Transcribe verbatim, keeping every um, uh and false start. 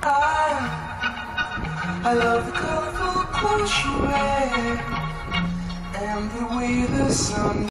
I, I love the colorful clothes you wear and the way the sun